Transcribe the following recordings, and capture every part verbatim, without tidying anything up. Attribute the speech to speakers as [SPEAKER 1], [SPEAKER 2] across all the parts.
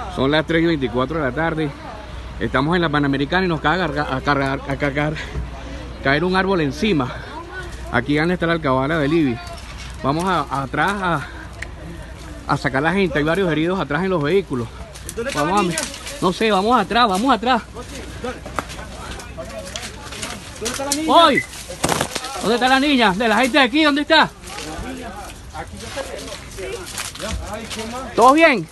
[SPEAKER 1] Son las tres y veinticuatro de la tarde. Estamos en la Panamericana y nos acaba de a cargar, a cargar, caer un árbol encima. Aquí donde está la alcabala de Libby. Vamos a, a atrás a, a sacar a la gente. Hay varios heridos atrás en los vehículos. Vamos a, no sé, vamos atrás, vamos atrás.
[SPEAKER 2] ¿Dónde está la niña?
[SPEAKER 1] ¡Hoy! ¿Dónde está la niña? ¿De la gente de aquí? ¿Dónde está? ¿Todos bien?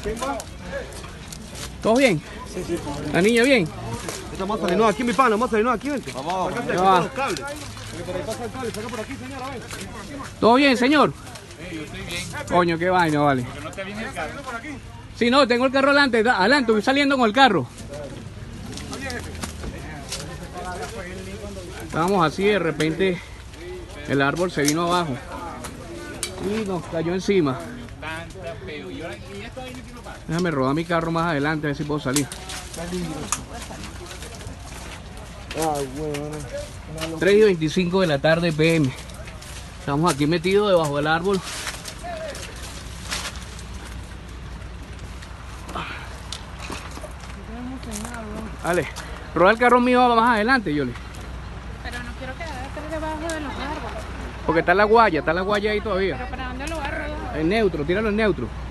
[SPEAKER 1] ¿Todos bien?
[SPEAKER 2] Sí, sí, sí.
[SPEAKER 1] ¿La niña bien?
[SPEAKER 2] Vamos a salir, no, aquí mi pana, vamos a salir, no, aquí vente. Vamos,
[SPEAKER 1] ya
[SPEAKER 2] vamos.
[SPEAKER 1] va.
[SPEAKER 2] Los cables. Por ahí pasa el cable, saca por aquí, señora, ven.
[SPEAKER 1] ¿Todo bien, señor?
[SPEAKER 3] Sí, yo estoy bien.
[SPEAKER 1] Coño, qué vaina, vale.
[SPEAKER 3] Porque no te viene el carro.
[SPEAKER 1] Sí, no, tengo el carro adelante, da- adelante, voy saliendo con el carro. Estábamos así, de repente el árbol se vino abajo y nos cayó encima.
[SPEAKER 3] Tanta peo. Y ahora, y esto ahí no quiero parar.
[SPEAKER 1] Déjame rodar mi carro más adelante a ver si puedo salir.
[SPEAKER 2] Ay, bueno.
[SPEAKER 1] tres y veinticinco de la tarde P M. Estamos aquí metidos debajo del árbol. Vale, roda el carro mío más adelante, Yoli.
[SPEAKER 4] Pero no quiero quedar atrás debajo de los árboles.
[SPEAKER 1] Porque está la guaya, está la guaya ahí todavía.
[SPEAKER 4] ¿Pero para dónde lo va a rodar?
[SPEAKER 1] En neutro, tíralo en neutro.